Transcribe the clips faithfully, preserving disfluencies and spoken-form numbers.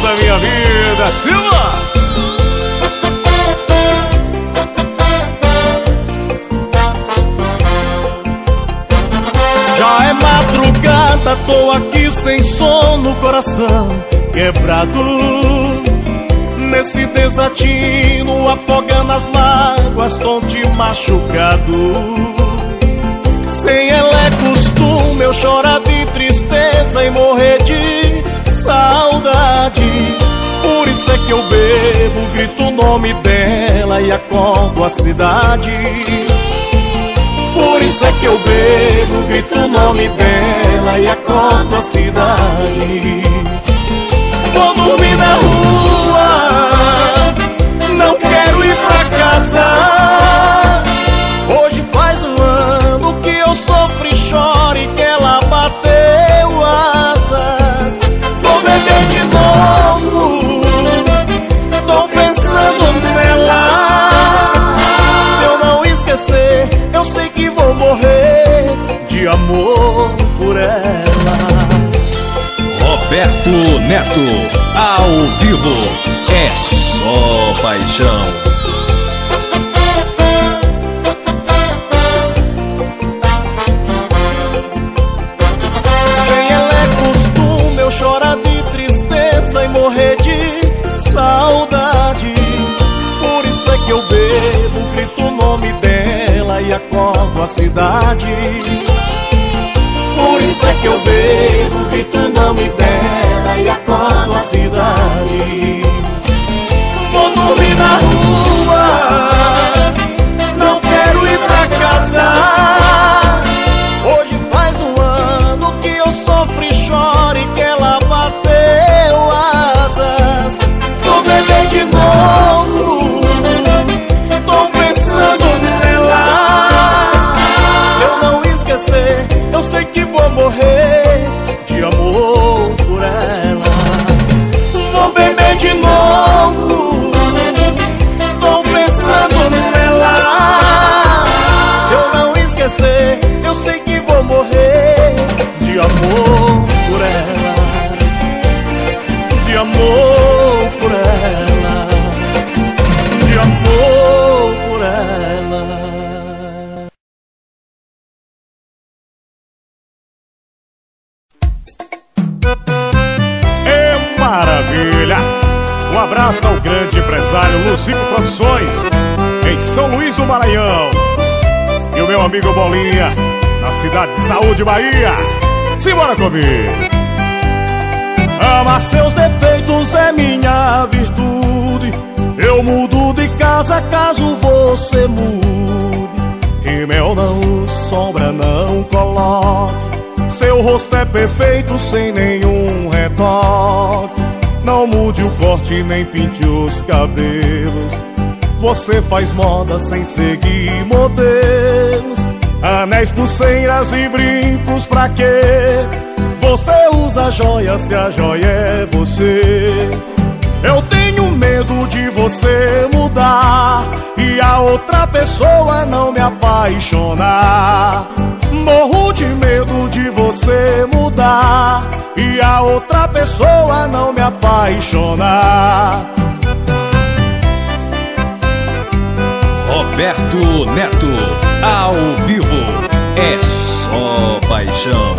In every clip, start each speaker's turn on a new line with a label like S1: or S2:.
S1: da minha vida, Silva!
S2: Já é madrugada, tô aqui sem sono, coração quebrado. Nesse desatino, afogando as mágoas, tonte machucado. Sem ela é costume eu chorar de tristeza e morrer de saudade. Por isso é que eu bebo, grito o nome dela e acordo a cidade. Por isso é que eu bebo, grito o nome dela e acordo a cidade. Vou dormir na rua, não quero ir pra casa. Hoje faz um ano que eu sofro e choro e que ela bateu asas. Vou beber de novo, tô pensando nela. Se eu não esquecer, eu sei que vou morrer de amor por ela.
S3: Roberto Neto, ao vivo, é só paixão.
S2: Sem ela é costume eu chorar de tristeza e morrer de saudade. Por isso é que eu bebo, grito o nome dela e acordo a cidade. Por isso é que eu bebo, grito o nome dela e acordo a cidade. Vou dormir na rua, não quero ir pra casa. Hoje faz um ano que eu sofro e choro e que ela bateu asas. Vou beber de novo, tô pensando nela. Se eu não esquecer, eu sei que vou morrer de amor por ela. Vou beber de novo, tô pensando nela. Se eu não esquecer, eu sei que vou morrer de amor por ela. De amor por ela. De amor por ela.
S1: Maravilha! Um abraço ao grande empresário Lucico Produções, em São Luís do Maranhão. E o meu amigo Bolinha, na cidade de Saúde, Bahia. Simbora comigo!
S2: Amar seus defeitos é minha virtude. Eu mudo de casa caso você mude. Rímel não, sombra não coloque. Seu rosto é perfeito sem nenhum retoque. Não mude o corte nem pinte os cabelos. Você faz moda sem seguir modelos. Anéis, pulseiras e brincos pra quê? Você usa joia se a joia é você. Eu tenho medo de você mudar e a outra pessoa não me apaixonar. Morro de medo de você mudar e a outra pessoa não me apaixonar.
S3: Roberto Neto, ao vivo, é só paixão.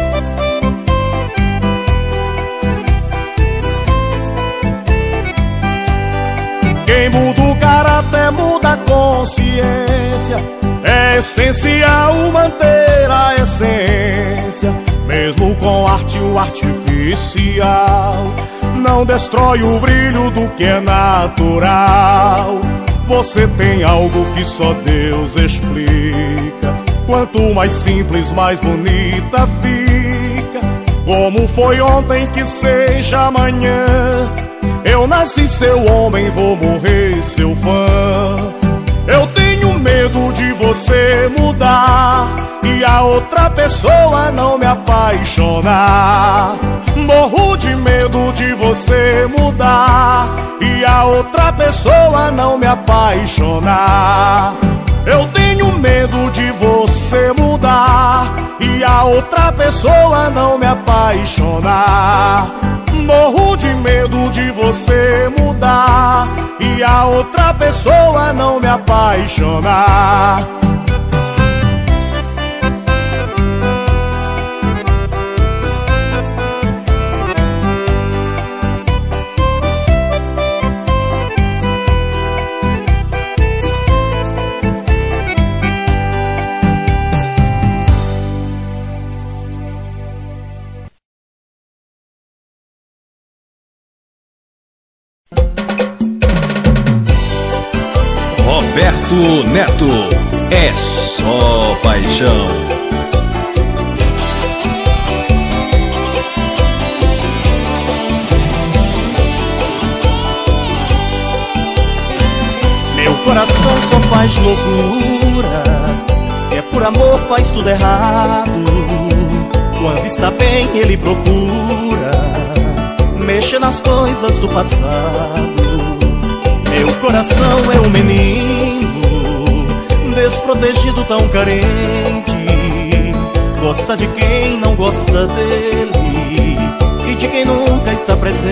S2: Quem muda o caráter muda a consciência. É essencial manter a essência, mesmo com arte o artificial. Não destrói o brilho do que é natural. Você tem algo que só Deus explica. Quanto mais simples, mais bonita fica. Como foi ontem, que seja amanhã. Eu nasci seu homem, vou morrer seu fã. Eu tenho medo de você mudar e a outra pessoa não me apaixonar. Morro de medo de você mudar e a outra pessoa não me apaixonar. Eu tenho medo de você mudar e a outra pessoa não me apaixonar. Morro Vivo de medo de você mudar e a outra pessoa não me apaixonar.
S3: Roberto Neto, é só paixão.
S2: Meu coração só faz loucuras, se é por amor faz tudo errado. Quando está bem ele procura mexer nas coisas do passado. Meu coração é um menino desprotegido, tão carente. Gosta de quem não gosta dele e de quem nunca está presente.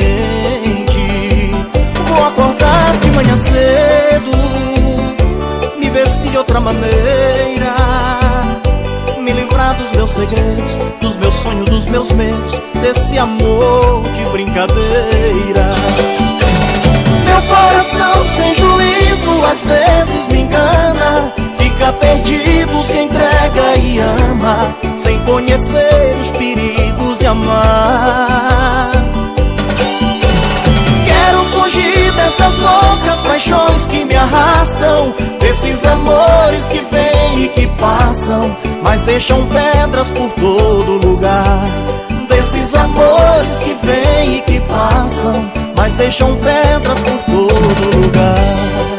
S2: Vou acordar de manhã cedo, me vestir de outra maneira, me livrar dos meus segredos, dos meus sonhos, dos meus medos, desse amor de brincadeira. Meu coração sem juízo às vezes me engana, fica perdido, se entrega e ama, sem conhecer os perigos de amar. Quero fugir dessas loucas paixões que me arrastam, desses amores que vêm e que passam, mas deixam pedras por todo lugar. Desses amores que vêm e que passam, mas deixam pedras por todo lugar.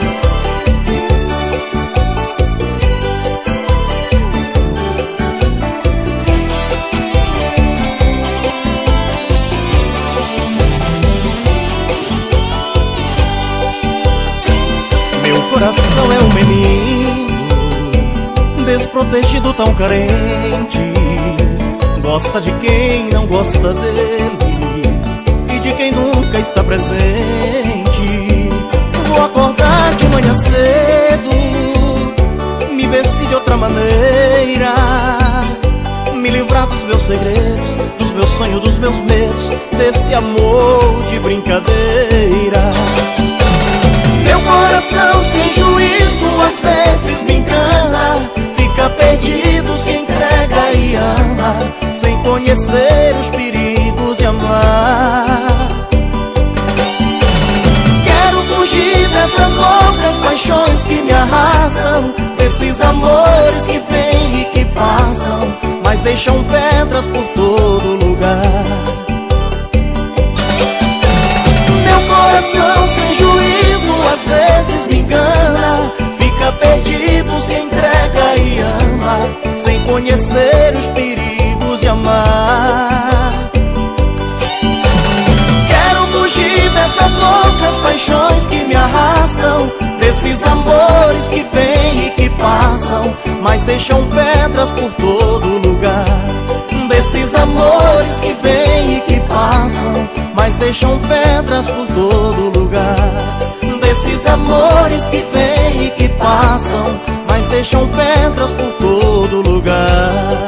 S2: Meu coração é um menino desprotegido, tão carente. Gosta de quem não gosta dele e de quem nunca está presente. Vou acordar de manhã cedo, me vestir de outra maneira, me livrar dos meus segredos, dos meus sonhos, dos meus medos, desse amor de brincadeira. Meu coração sem juízo às vezes me engana, fica perdido, se entrega e ama, sem conhecer os perigos de amar. Quero fugir dessas loucas paixões que me arrastam, desses amores que vêm e que passam, mas deixam pedras por todo lugar. Meu coração sem juízo às vezes me engana, fica perdido, se entrega e ama, sem conhecer os perigos de amar. Quero fugir dessas loucas paixões que me arrastam, desses amores que vêm e que passam, mas deixam pedras por todo lugar. Desses amores que vêm e que passam, mas deixam pedras por todo lugar. Desses amores que vêm e que passam, mas deixam pedras por todo lugar.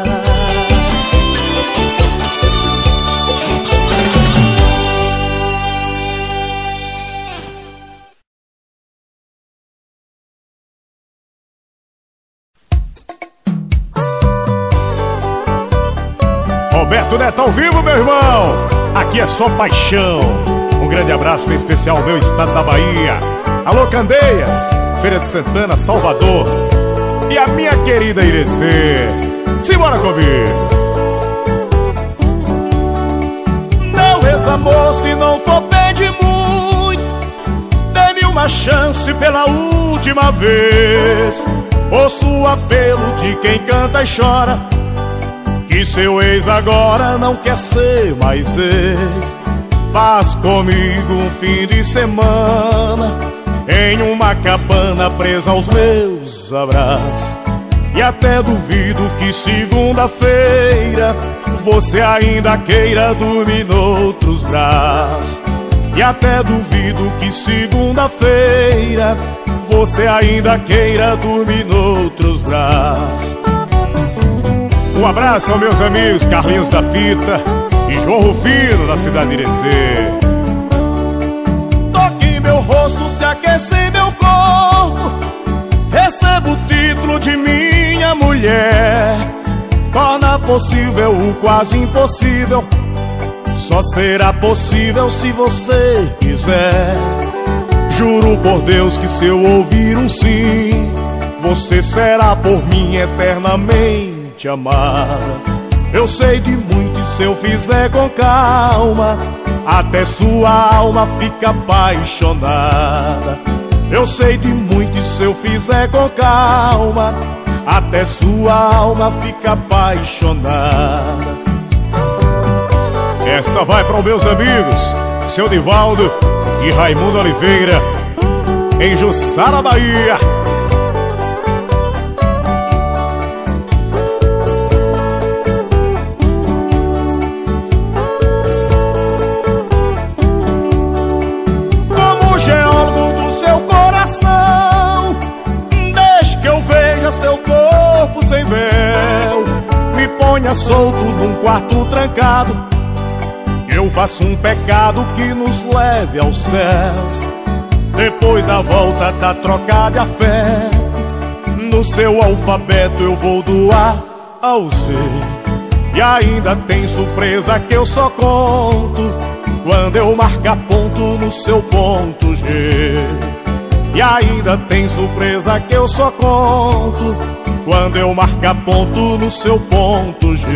S1: Roberto Neto ao vivo, meu irmão. Aqui é só paixão. Um grande abraço bem especial ao meu estado da Bahia. Alô, Candeias, Feira de Santana, Salvador. E a minha querida Irecê. Simbora comigo.
S2: Talvez amor, se não for pedir muito, dê-me uma chance pela última vez. Ouço o apelo de quem canta e chora, que seu ex agora não quer ser mais ex. Paz comigo um fim de semana, em uma cabana presa aos meus abraços. E até duvido que segunda-feira você ainda queira dormir noutros braços. E até duvido que segunda-feira você ainda queira dormir noutros braços.
S1: Um abraço aos meus amigos Carlinhos da Fita e João Rufino, da cidade de Irecê.
S2: Toque meu rosto, se aquece meu corpo, recebo o título de minha mulher. Torna possível o quase impossível, só será possível se você quiser. Juro por Deus que se eu ouvir um sim, você será por mim eternamente amada. Eu sei de muito e se eu fizer com calma, até sua alma fica apaixonada. Eu sei de muito e se eu fizer com calma, até sua alma fica apaixonada.
S1: Essa vai para os meus amigos Seu Divaldo e Raimundo Oliveira, em Jussara, Bahia.
S2: Como geólogo do seu coração, deixe que eu veja seu corpo sem véu. Me ponha solto num quarto trancado, eu faço um pecado que nos leve aos céus. Depois da volta da troca de afeto, no seu alfabeto eu vou do A ao Z. E ainda tem surpresa que eu só conto quando eu marcar ponto no seu ponto G. E ainda tem surpresa que eu só conto quando eu marcar ponto no seu ponto G.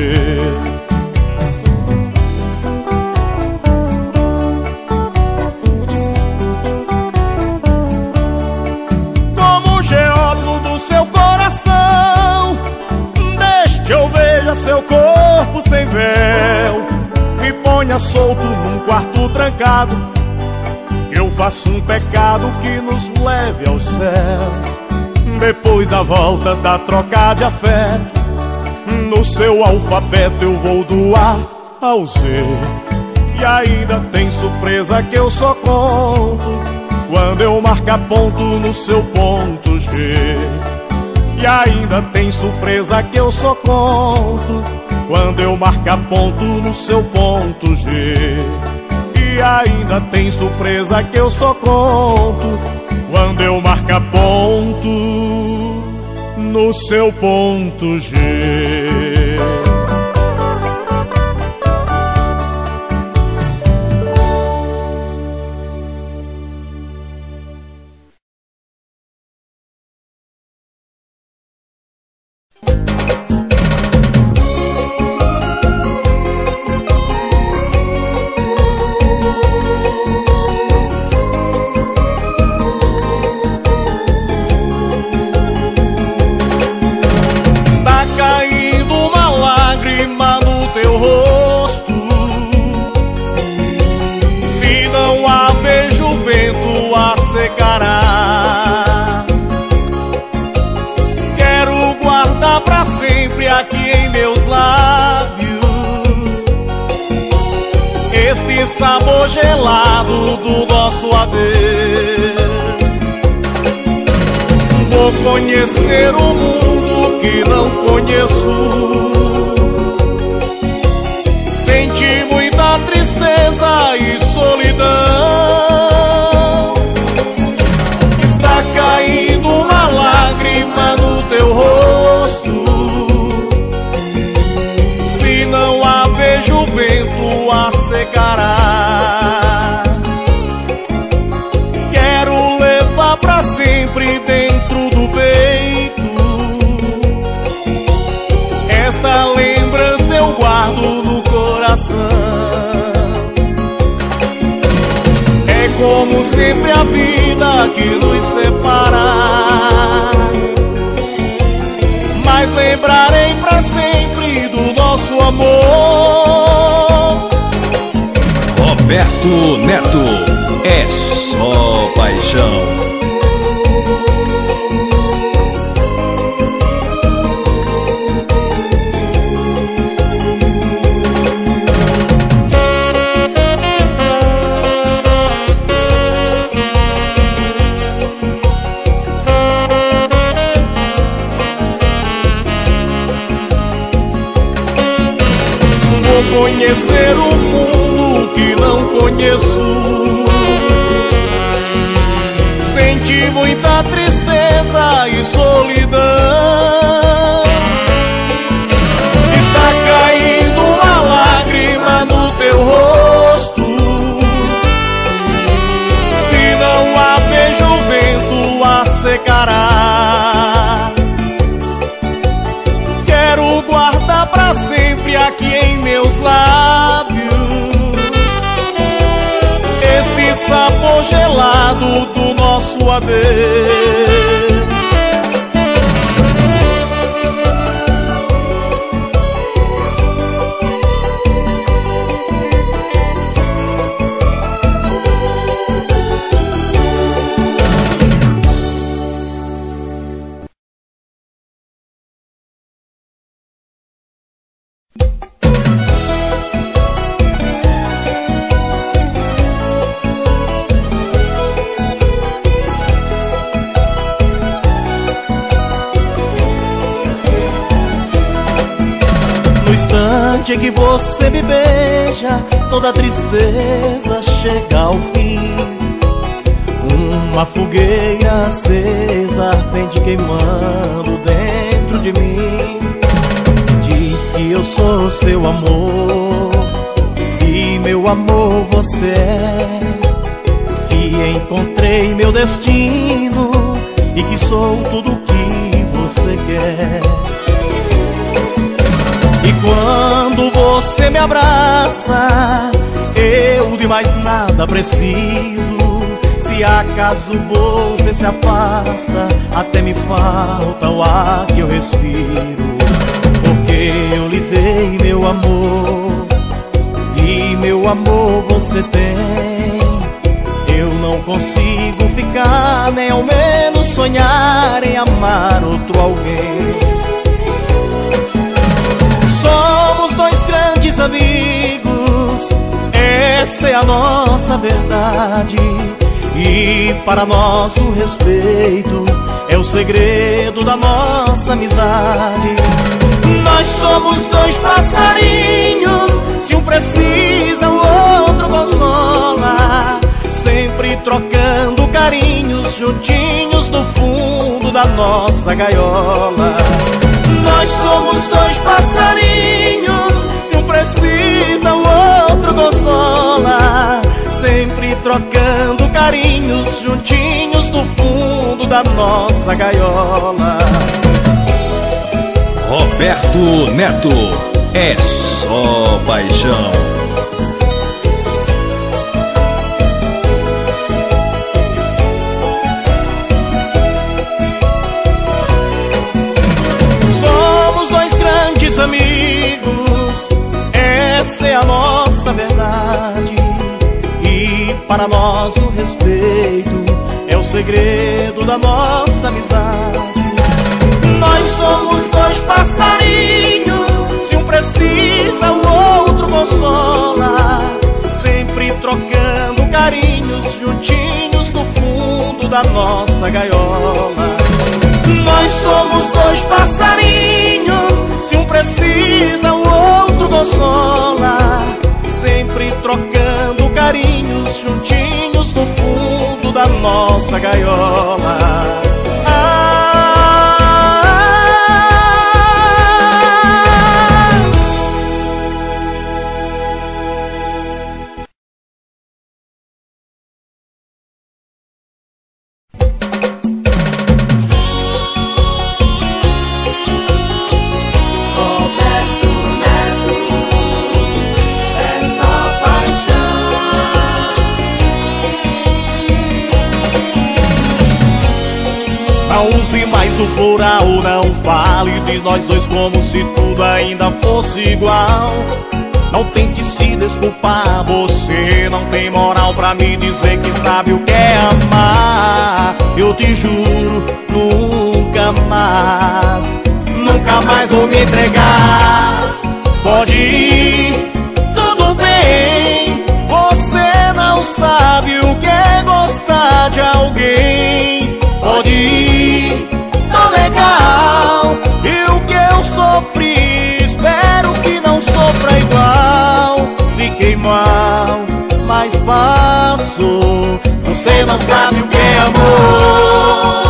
S2: Seu coração, deixe que eu veja seu corpo sem véu. Me ponha solto num quarto trancado, que eu faço um pecado que nos leve aos céus. Depois da volta da troca de afeto, no seu alfabeto eu vou do A ao Z. E ainda tem surpresa que eu só conto quando eu marcar ponto no seu ponto G. E ainda tem surpresa que eu só conto quando eu marcar ponto no seu ponto G. E ainda tem surpresa que eu só conto quando eu marcar ponto no seu ponto G. Quero guardar pra sempre aqui em meus lábios este sabor gelado do nosso adeus. Vou conhecer um mundo que não conheço, senti muita tristeza e solidão. Caindo uma lágrima no teu rosto, se não a vejo o vento a secará. Quero levar pra sempre dentro do peito esta lembrança, eu guardo no coração. Como sempre a vida que nos separa, mas lembrarei pra sempre do nosso amor.
S3: Roberto Neto, é só paixão.
S2: conhecer o mundo que não conheço. Senti muita tristeza e solidão. Está caindo uma lágrima no teu rosto. Se não há beijo, o vento a secará. Quero guardar pra sempre aqui em meus lábios este sabor gelado do nosso adeus. Em que você me beija, toda tristeza chega ao fim. Uma fogueira acesa ardente queimando dentro de mim. Diz que eu sou seu amor e meu amor você é. Que encontrei meu destino e que sou tudo que você quer. E quando você me abraça, eu de mais nada preciso. Se acaso você se afasta, até me falta o ar que eu respiro. Porque eu lhe dei meu amor e meu amor você tem. Eu não consigo ficar, nem ao menos sonhar em amar outro alguém. Somos dois grandes amigos, essa é a nossa verdade. E para nós o respeito é o segredo da nossa amizade. Nós somos dois passarinhos, se um precisa o outro consola. Sempre trocando carinhos, juntinhos no fundo da nossa gaiola. Nós somos dois passarinhos, se um precisa o outro consola. Sempre trocando carinhos, juntinhos no fundo da nossa gaiola.
S3: Roberto Neto, é só paixão.
S2: Amigos, essa é a nossa verdade. E para nós o respeito é o segredo da nossa amizade. Nós somos dois passarinhos, se um precisa o outro consola. Sempre trocando carinhos, juntinhos no fundo da nossa gaiola. Nós somos dois passarinhos, se um precisa o outro consola. Sempre trocando carinhos, juntinhos no fundo da nossa gaiola. Use mais o plural, não fale de nós dois como se tudo ainda fosse igual. Não tente se desculpar, você não tem moral pra me dizer que sabe o que é amar. Eu te juro, nunca mais, nunca mais vou me entregar. Pode ir, tudo bem, você não sabe o que é gostar de alguém. Pode ir, tá legal, e o que eu sofri, espero que não sofra igual. não sabe o que é amor.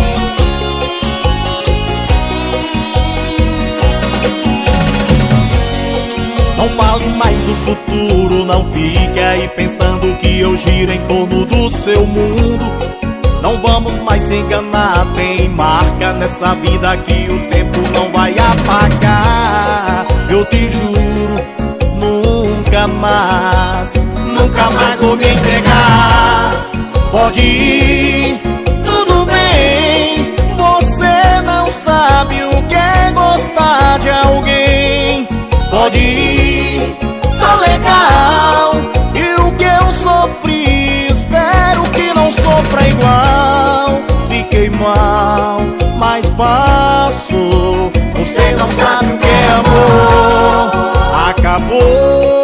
S2: Não fale mais do futuro, não fique aí pensando que eu giro em torno do seu mundo. Não vamos mais se enganar, tem marca nessa vida que o tempo não vai apagar. Eu te juro, nunca mais, nunca mais vou me entregar. Pode ir, tudo bem, você não sabe o que é gostar de alguém. Pode ir, tá legal, e o que eu sofri, espero que não sofra igual. Fiquei mal, mas passou. Você não sabe o que é amor. Acabou.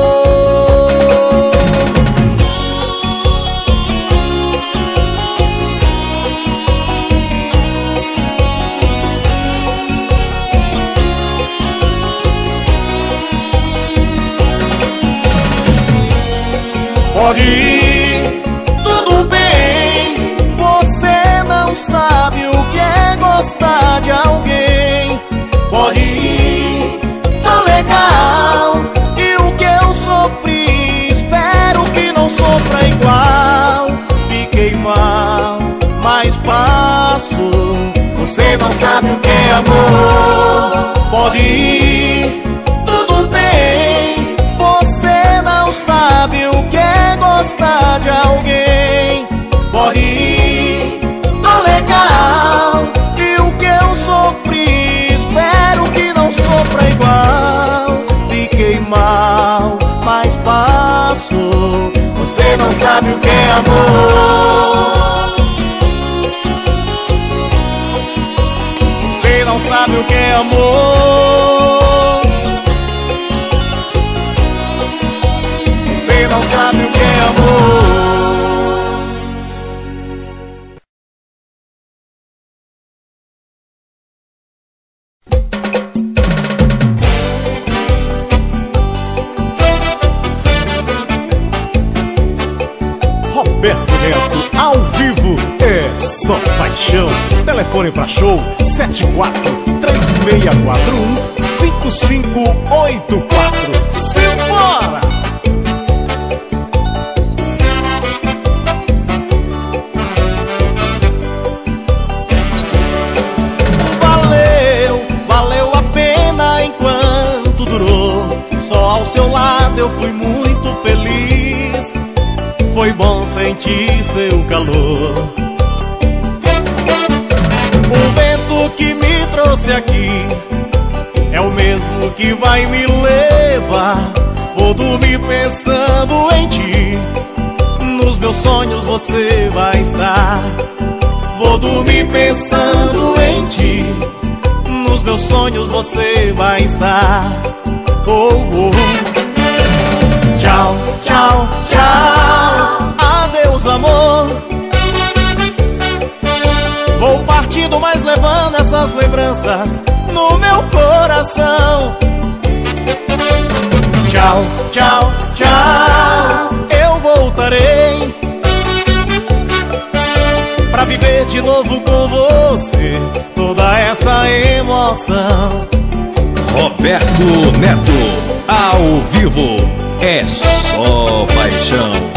S2: Pode ir, tudo bem, você não sabe o que é gostar de alguém. Pode ir, tá legal, e o que eu sofri, espero que não sofra igual. Fiquei mal, mas passou. Você não sabe o que é amor. Pode ir, tudo bem, você não sabe o que é gostar de alguém. Pode ir, tá legal, e o que eu sofri, espero que não sofra igual. Fiquei mal, mas passou. Você não sabe o que é amor. Você não sabe o que é amor. Você não sabe o que é amor.
S1: Roberto Neto, ao vivo, é só paixão. Telefone pra show sete quatro três seis quatro um cinco cinco oito quatro. Simbora!
S2: Valeu, valeu a pena enquanto durou. Só ao seu lado eu fui muito feliz. Foi bom sentir seu calor. O vento que me trouxe aqui é o mesmo que vai me levar. Vou dormir pensando em ti, nos meus sonhos você vai estar. Vou dormir pensando em ti, nos meus sonhos você vai estar. Oh, oh. Tchau, tchau, tchau, adeus amor. Vou partindo, mas levando essas lembranças no meu coração. Tchau, tchau, tchau, eu voltarei pra viver de novo com você toda essa emoção.
S3: Roberto Neto, ao vivo, é só paixão.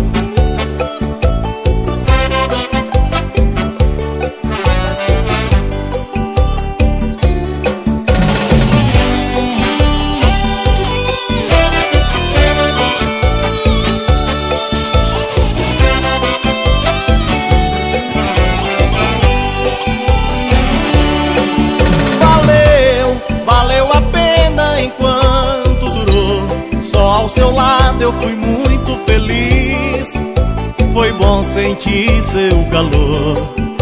S2: Eu fui muito feliz, foi bom sentir seu calor.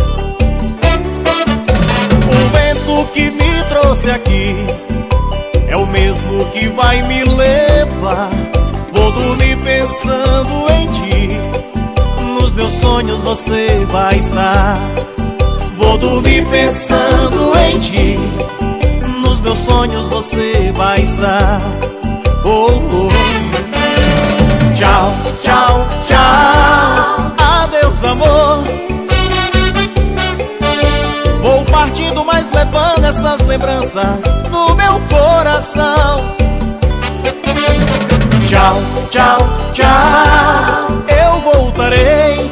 S2: O vento que me trouxe aqui é o mesmo que vai me levar. Vou dormir pensando em ti, nos meus sonhos você vai estar. Vou dormir pensando em ti, nos meus sonhos você vai estar. Oh, oh. Tchau, tchau, tchau, adeus essas lembranças no meu coração. Tchau, tchau, tchau, eu voltarei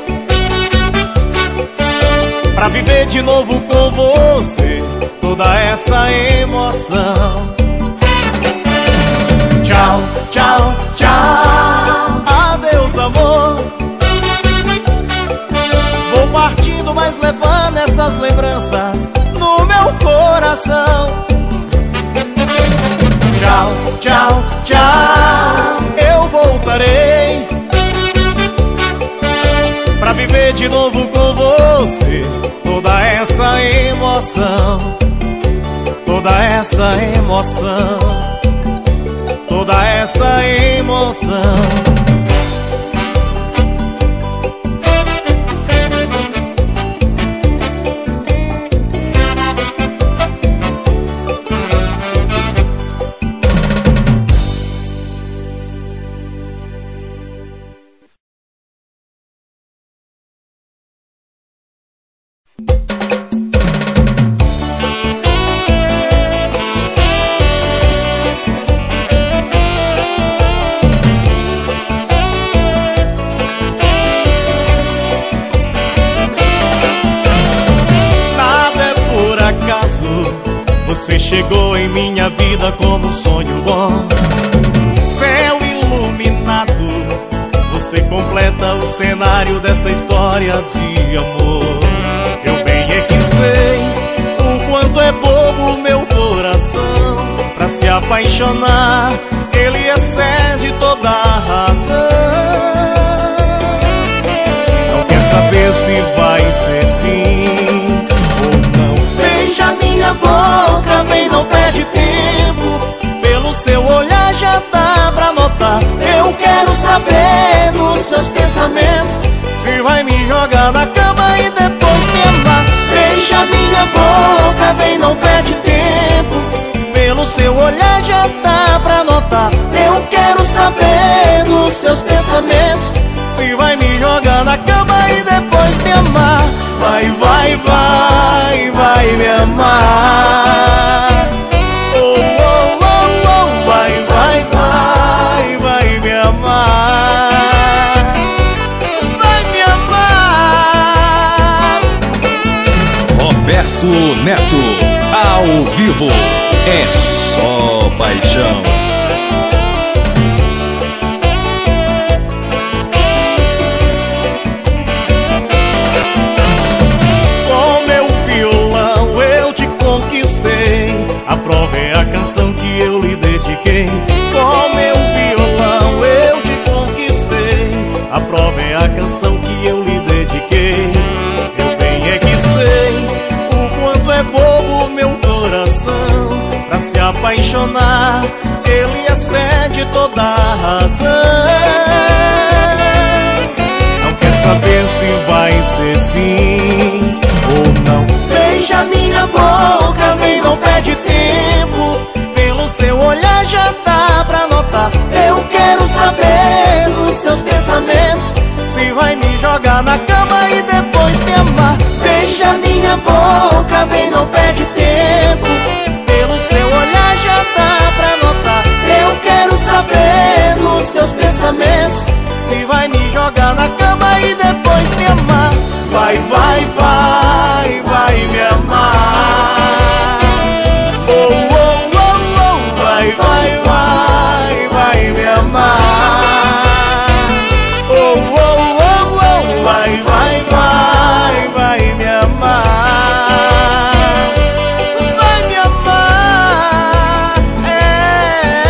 S2: pra viver de novo com você toda essa emoção. Tchau, tchau, tchau, adeus amor. Vou partindo, mas levando essas lembranças no meu coração. Tchau, tchau, tchau, eu voltarei pra viver de novo com você toda essa emoção. Toda essa emoção, toda essa emoção. Você chegou em minha vida como um sonho bom, céu iluminado. Você completa o cenário dessa história de amor. Eu bem é que sei o quanto é bobo o meu coração pra se apaixonar. Ele excede toda a razão. Não quer saber se vai ser sim ou não. Beija minha boca, vem, não perde tempo. Pelo seu olhar já dá pra notar. Eu quero saber dos seus pensamentos, se vai me jogar na cama e depois me amar. Beija minha boca, vem, não perde tempo. Pelo seu olhar já dá pra notar. Eu quero saber dos seus pensamentos, se vai me jogar na cama e depois me amar. Vai, vai, vai, vai me amar. Oh, oh, oh, oh, vai, vai, vai, vai me amar. Vai me amar.
S3: Roberto Neto, ao vivo, é só paixão.
S2: A prova é a canção que eu lhe dediquei. Com meu violão eu te conquistei. A prova é a canção que eu lhe dediquei. Eu bem é que sei o quanto é bobo o meu coração pra se apaixonar. Ele excede toda a razão. Não quer saber se vai ser sim ou não. Beija minha boca, vem, não perde tempo. Pelo seu olhar já dá pra notar. Eu quero saber dos seus pensamentos, se vai me jogar na cama e depois me amar. Beija minha boca, vem, não perde tempo. Pelo seu olhar já dá pra notar. Eu quero saber dos seus pensamentos, se vai me jogar na cama e depois me amar. Vai, vai, vai, vai me amar. Oh, oh, oh, oh, vai, vai, vai, vai me amar. Oh, oh, oh, oh, vai, vai, vai, vai me amar. Vai me amar. É.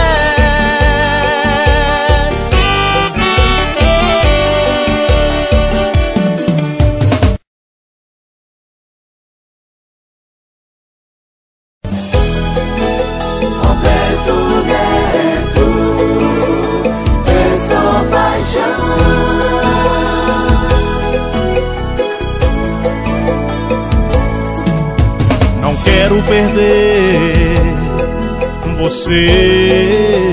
S2: Quero perder você.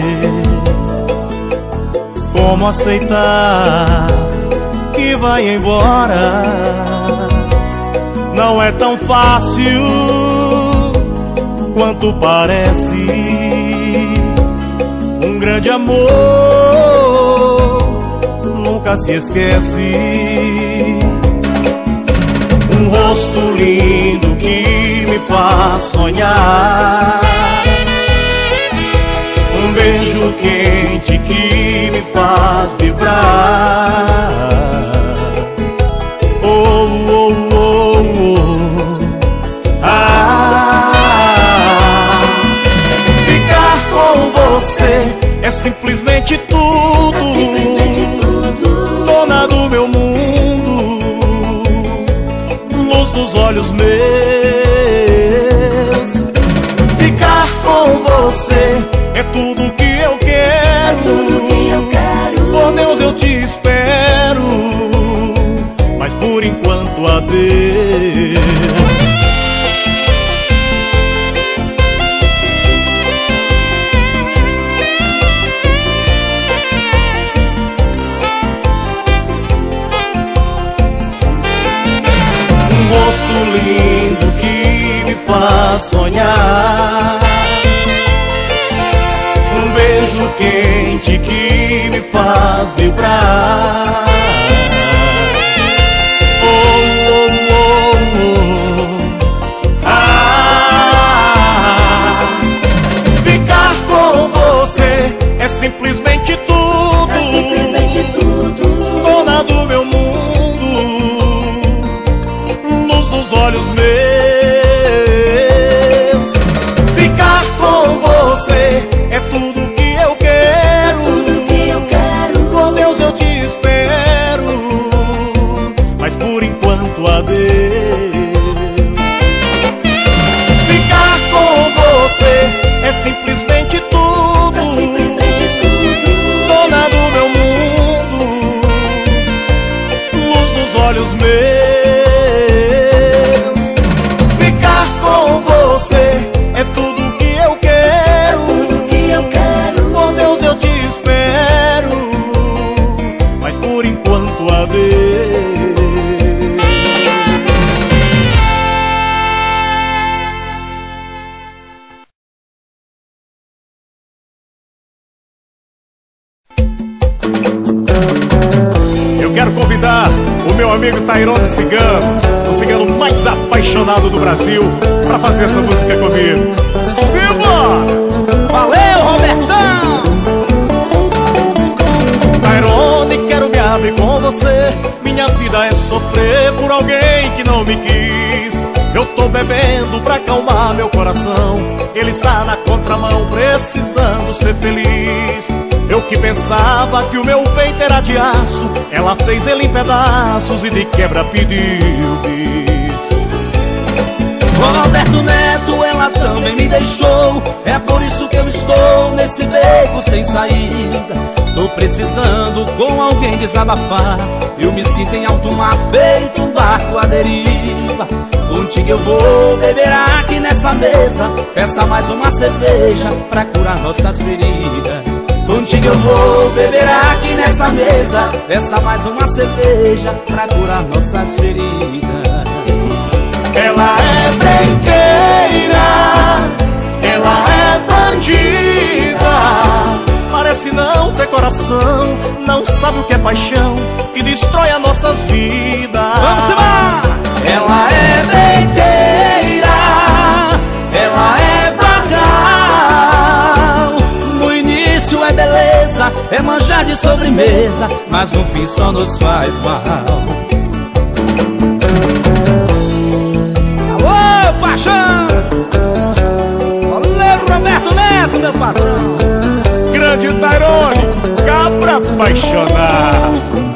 S2: Como aceitar que vai embora? Não é tão fácil quanto parece um grande amor, nunca se esquece. Um rosto lindo que me faz sonhar, um beijo quente que me faz vibrar. Oh, oh, oh, oh. Ah, ficar com você é simplesmente tudo, é simplesmente tudo. Dona do meu mundo, luz dos olhos meus. Ficar com você é tudo que eu quero, é tudo que eu quero. Por Deus eu te espero, mas por enquanto adeus. Um rosto lindo que me faz sonhar, um beijo quente que me faz vibrar. Oh, oh, oh, oh. Ah, ficar com você é simplesmente tudo, é simplesmente tudo. Dona do meu mundo, luz dos olhos meus. Ficar com você é tudo que eu quero, tudo que eu quero. Por Deus eu te espero, mas por enquanto adeus. Ficar com você é simplesmente tudo, é simplesmente tudo. Dona do meu mundo, luz dos olhos meus. Ficar com você é tudo que eu quero, é tudo que eu quero. Por Deus eu te espero, mas por enquanto adeus.
S1: Eu quero convidar o meu amigo Tairone Cigano, o cigano mais apaixonado do Brasil, pra fazer essa música comigo. Simbora!
S2: Valeu, Robertão! Tairone, quero me abrir com você. Minha vida é sofrer por alguém que não me quis. Eu tô bebendo pra acalmar meu coração, ele está na contramão precisando ser feliz. Eu que pensava que o meu peito era de aço, ela fez ele em pedaços e de quebra pediu bis.
S4: Roberto Neto, ela também me deixou, é por isso que eu estou nesse beco sem saída. Tô precisando com alguém desabafar, eu me sinto em alto mar feito um barco à deriva. Contigo eu vou beber aqui nessa mesa, peça mais uma cerveja pra curar nossas feridas. Contigo eu vou beber aqui nessa mesa, peça mais uma cerveja pra curar nossas feridas.
S2: Ela é brinqueira, ela é bandida, parece não ter coração, não sabe o que é paixão e destrói as nossas vidas.
S4: Vamos embora!
S2: Ela é brinqueira, ela é vagal,
S4: no início é beleza, é manjar de sobremesa, mas no fim só nos faz mal. Alô, paixão! Valeu, Roberto Neto, meu patrão!
S1: Grande Tairone, cabra apaixonado.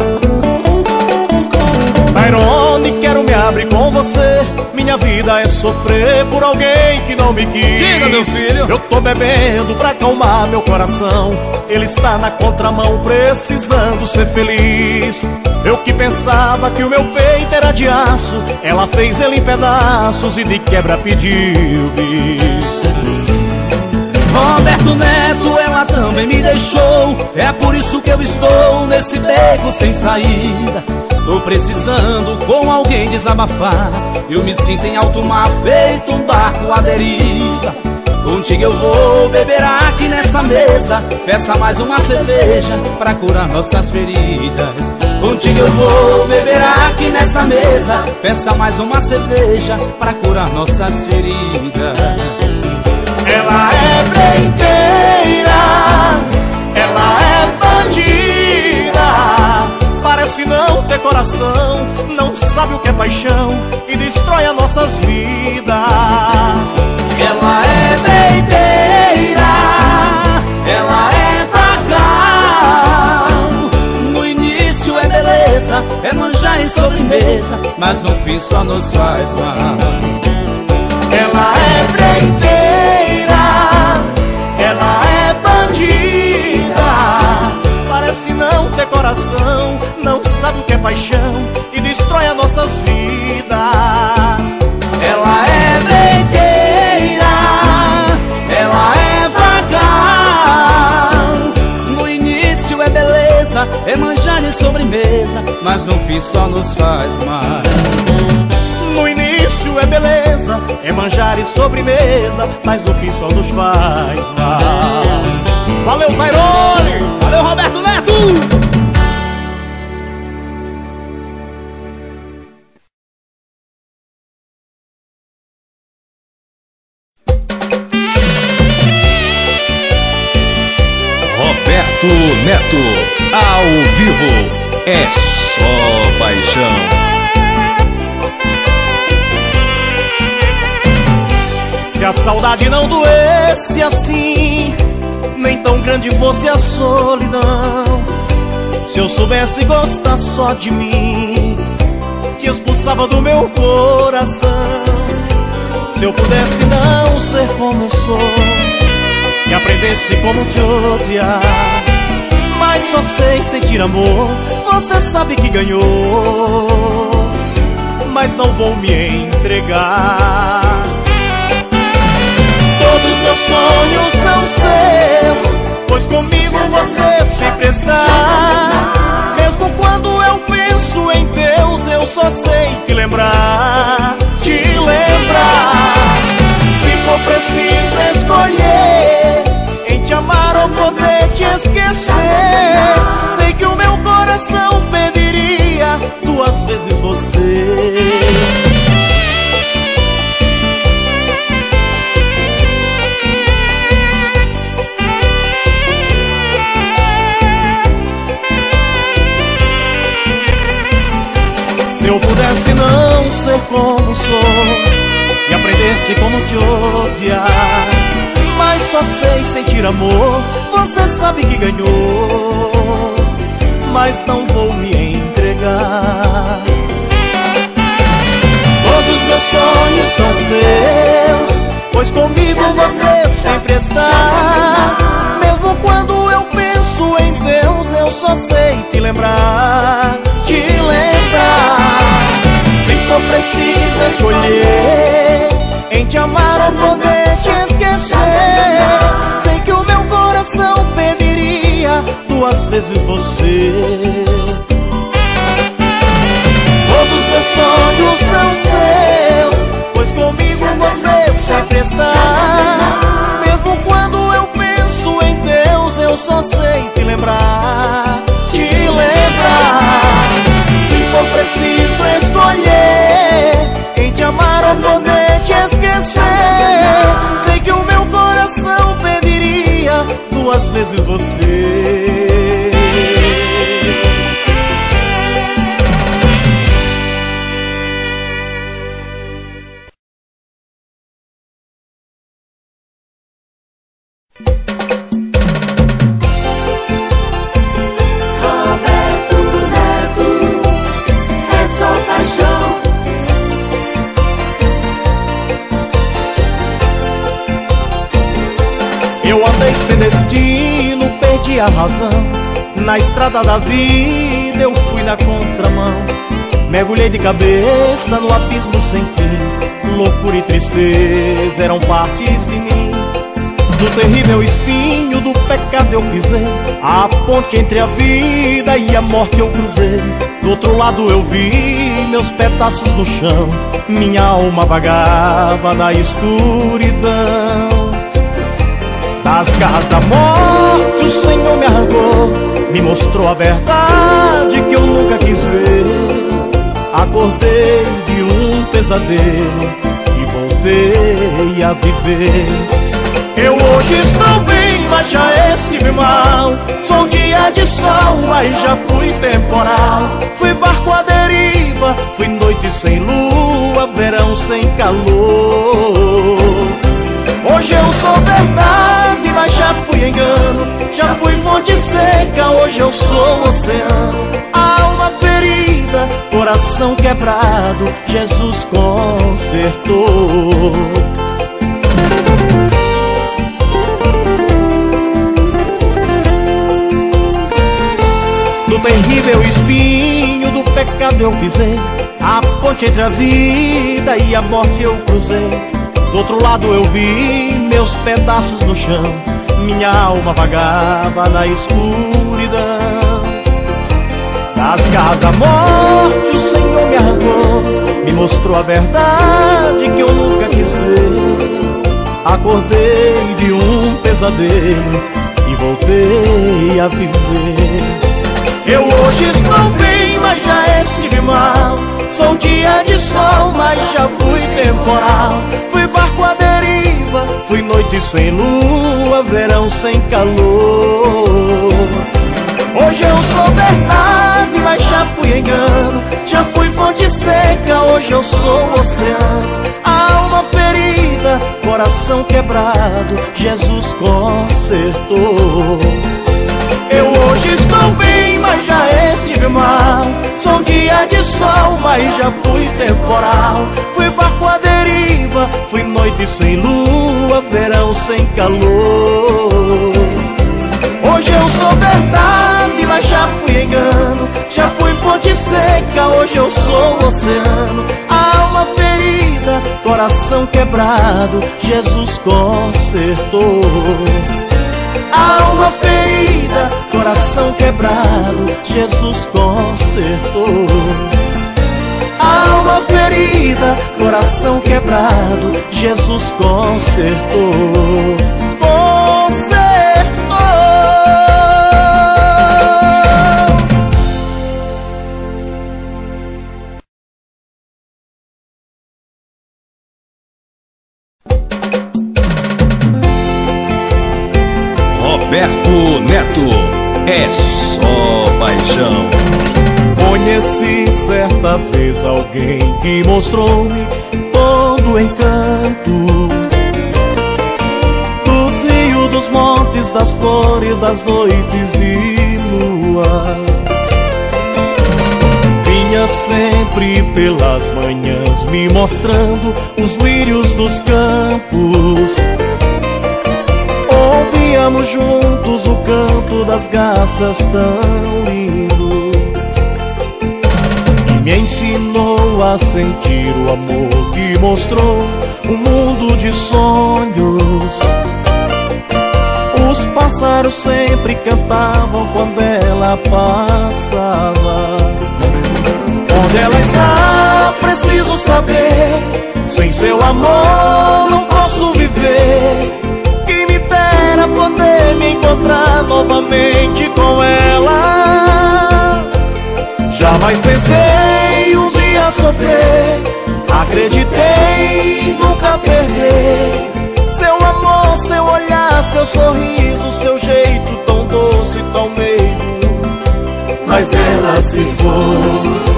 S2: Tairone, quero me abrir com você. Minha vida é sofrer por alguém que não me quis.
S4: Diga, meu filho.
S2: Eu tô bebendo pra acalmar meu coração, ele está na contramão precisando ser feliz. Eu que pensava que o meu peito era de aço, ela fez ele em pedaços e de quebra pediu bis.
S4: Roberto Neto, ela também me deixou, é por isso que eu estou nesse beco sem saída. Tô precisando com alguém desabafar. Eu me sinto em alto mar, feito um barco à deriva. Contigo eu vou beber aqui nessa mesa. Peça mais uma cerveja pra curar nossas feridas. Contigo eu vou beber aqui nessa mesa. Peça mais uma cerveja pra curar nossas feridas.
S2: Ela é breiteira, ela é bandida. Parece não ter coração, não sabe o que é paixão e destrói as nossas vidas.
S4: Ela é breiteira, ela é vagal. No início é beleza, é manjar e sobremesa, mas no fim só nos faz mal.
S2: Ela é breiteira, ela é bandida. Parece não ter coração, não sabe o que é paixão e destrói as nossas vidas.
S4: Ela é breiteira, ela é vagal. No início é beleza, é manjar e sobremesa, mas no fim só nos faz mal.
S2: No início é beleza, é manjar e sobremesa, mas no fim só nos faz mal. Valeu, Tairone!
S4: Valeu, Roberto Neto!
S3: Roberto Neto, ao vivo, é só paixão.
S2: Se a saudade não doesse assim, nem tão grande fosse a solidão, se eu soubesse gostar só de mim, te expulsava do meu coração. Se eu pudesse não ser como sou e aprendesse como te odiar, mas só sei sentir amor, você sabe que ganhou, mas não vou me entregar. Todos meus sonhos são seus, pois comigo você sempre está. Mesmo quando eu penso em Deus, eu só sei te lembrar, te lembrar. Se for preciso escolher em te amar ou poder te esquecer, sei que o meu coração pediria duas vezes você. Se eu pudesse não ser como sou e aprendesse como te odiar, mas só sei sentir amor, você sabe que ganhou, mas não vou me entregar. Todos meus sonhos são seus, pois comigo você sempre está. Mesmo quando eu penso em Deus, eu só sei te lembrar, te lembrar. Se for preciso escolher em te amar ou poder te esquecer, sei que o meu coração pediria duas vezes você. Todos meus sonhos são seus, pois comigo você sempre está. Mesmo quando eu penso em Deus, eu só sei te lembrar, te lembrar. Se for preciso escolher em te amar ou poder te esquecer, sei que o meu coração pediria duas vezes você. Sem destino, perdi a razão. Na estrada da vida eu fui na contramão. Mergulhei de cabeça no abismo sem fim. Loucura e tristeza eram partes de mim. Do terrível espinho do pecado eu pisei. A ponte entre a vida e a morte eu cruzei. Do outro lado eu vi meus pedaços no chão, minha alma vagava na escuridão. Das garras da morte o Senhor me arrancou, me mostrou a verdade que eu nunca quis ver. Acordei de um pesadelo e voltei a viver. Eu hoje estou bem, mas já estive mal. Sou dia de sol, mas já fui temporal. Fui barco à deriva, fui noite sem lua, verão sem calor. Hoje eu sou verdade, mas já fui engano. Já fui fonte seca, hoje eu sou oceano. Alma ferida, coração quebrado, Jesus consertou. No terrível espinho do pecado eu pisei, a ponte entre a vida e a morte eu cruzei. Do outro lado eu vi meus pedaços no chão, minha alma vagava na escuridão. Das garras da morte o Senhor me arrancou, me mostrou a verdade que eu nunca quis ver. Acordei de um pesadelo e voltei a viver. Eu hoje estou bem, mas já estive mal. Sou dia de sol, mas já fui temporal. Fui barco à deriva, fui noite sem lua, verão sem calor. Hoje eu sou verdade, mas já fui engano. Já fui fonte seca, hoje eu sou oceano. Alma ferida, coração quebrado, Jesus consertou. Eu hoje estou bem, mas já estive mal. Sou dia de sol, mas já fui temporal. Fui barco à deriva, fui noite sem lua, verão sem calor. Hoje eu sou verdade, mas já fui engano. Já fui fonte seca, hoje eu sou oceano. Alma ferida, coração quebrado, Jesus consertou. Alma ferida, coração quebrado, Jesus consertou. Alma ferida, coração quebrado, Jesus consertou. Consertou.
S3: Roberto Neto, é só paixão.
S2: Conheci certa vez alguém que mostrou-me todo o encanto dos rios, dos montes, das flores, das noites de lua. Vinha sempre pelas manhãs me mostrando os lírios dos campos. Ouvíamos juntos o canto das garças tão lindo, e me ensinou a sentir o amor que mostrou um mundo de sonhos. Os pássaros sempre cantavam quando ela passava. Onde ela está, preciso saber. Sem seu amor não posso viver. Era poder me encontrar novamente com ela. Jamais pensei um dia sofrer, acreditei nunca perder. Seu amor, seu olhar, seu sorriso, seu jeito tão doce, tão meigo. Mas ela se foi.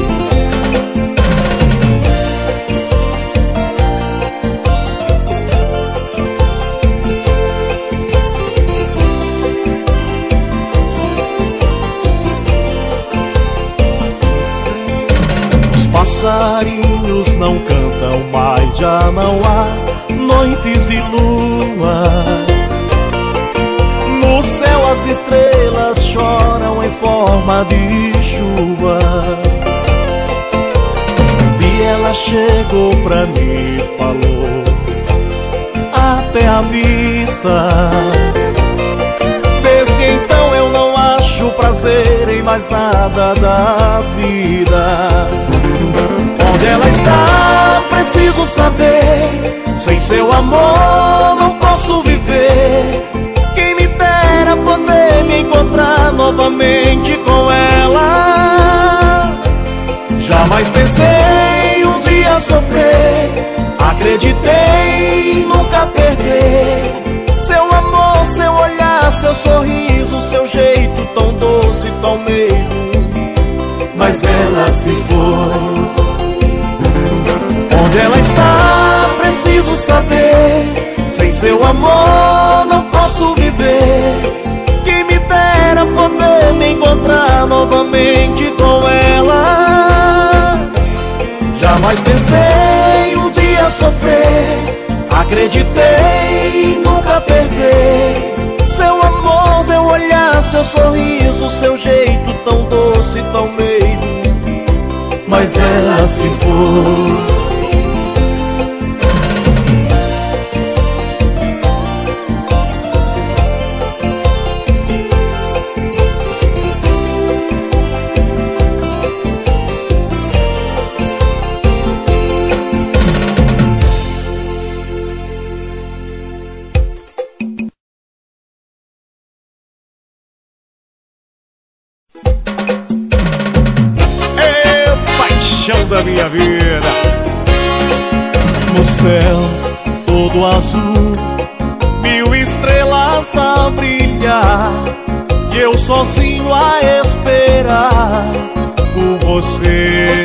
S2: Passarinhos não cantam mais, já não há noites de lua. No céu as estrelas choram em forma de chuva. Um dia ela chegou pra mim e falou até a vista. Desde então eu não acho prazer querem mais nada da vida. Onde ela está, preciso saber. Sem seu amor não posso viver. Quem me dera poder me encontrar novamente com ela. Jamais pensei um dia sofrer. Acreditei em nunca perder. Seu amor, seu olhar, seu sorriso, seu jeito tão doce, tão meigo. Mas ela se foi. Onde ela está, preciso saber. Sem seu amor não posso viver. Quem me dera poder me encontrar novamente com ela. Jamais pensei um dia sofrer. Acreditei em nunca perder. Seu amor, seu olhar, seu sorriso, seu jeito tão doce, tão meigo. Mas ela se foi.
S1: Da minha vida.
S2: No céu todo azul, mil estrelas a brilhar, e eu sozinho a esperar por você.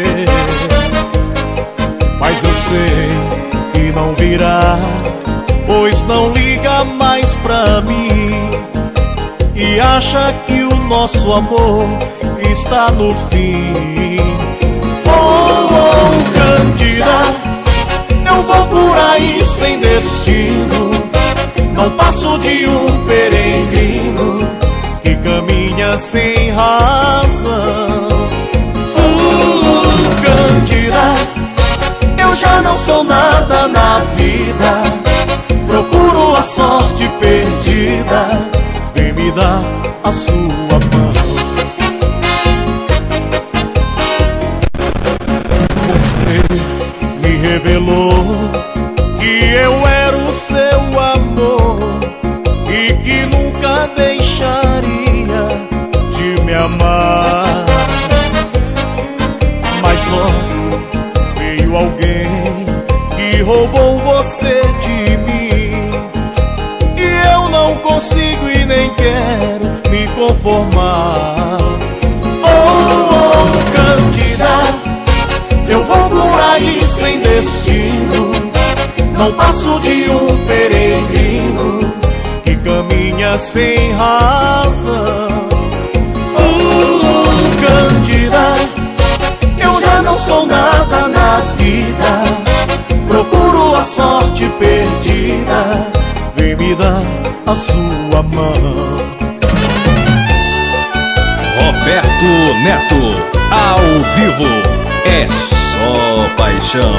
S2: Mas eu sei que não virá, pois não liga mais pra mim, e acha que o nosso amor está no fim. Oh, oh, Cândida, eu vou por aí sem destino. Não passo de um peregrino que caminha sem razão. Oh, Cândida, eu já não sou nada na vida. Procuro a sorte perdida. Vem me dar a sua mão. Me revelou que eu era o seu amor e que nunca deixaria de me amar. Mas logo veio alguém que roubou você de mim, e eu não consigo e nem quero me conformar. Oh, oh, Cândida, eu vou por aí sem destino. Não passo de um peregrino que caminha sem razão. Oh, Cândida, eu já não sou nada na vida. Procuro a sorte perdida. Vem me dar a sua mão.
S3: Roberto Neto, ao vivo. É só paixão.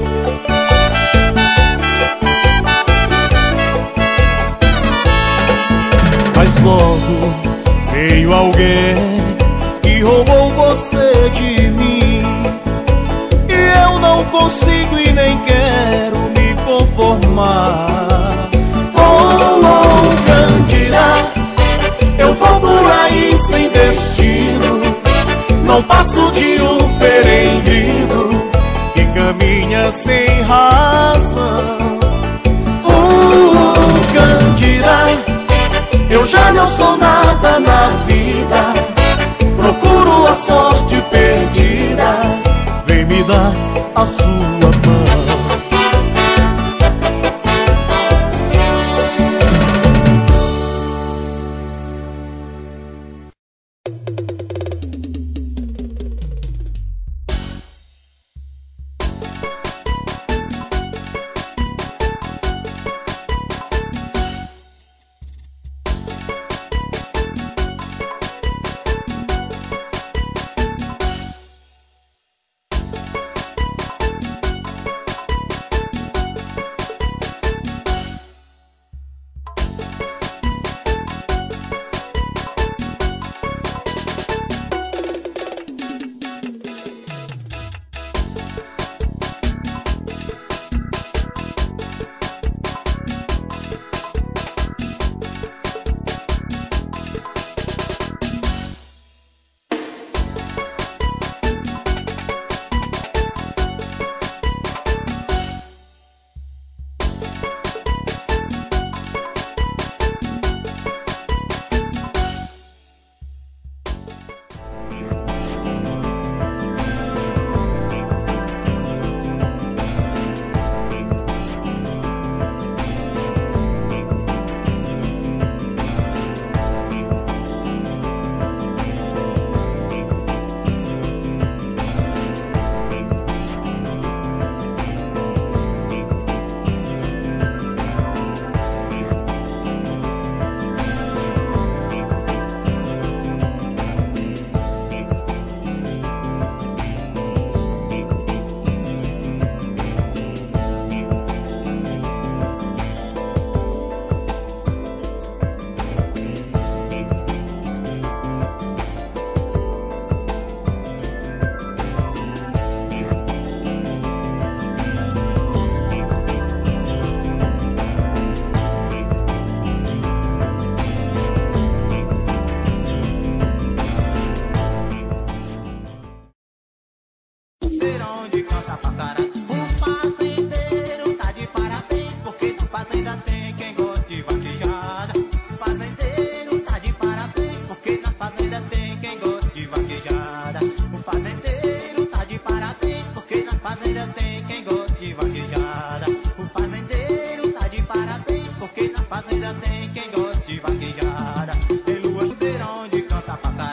S2: Mas logo veio alguém que roubou você de mim, e eu não consigo e nem quero me conformar. Oh, oh, Cândida, eu vou por aí sem destino. Não passo de um peregrino que caminha sem razão. Oh, Cândida, eu já não sou nada na vida. Procuro a sorte perdida. Vem me dar a sua mão.
S5: da passarela.